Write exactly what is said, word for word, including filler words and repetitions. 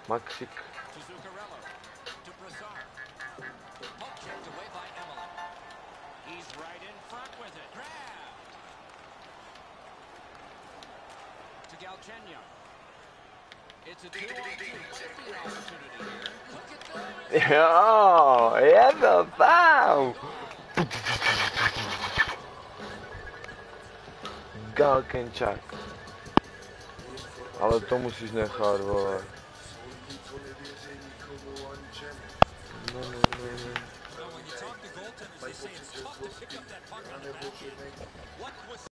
Maxik. Jo, je to tam. Galkenčák. Ale to musíš nechat, vole. No, no, no, no.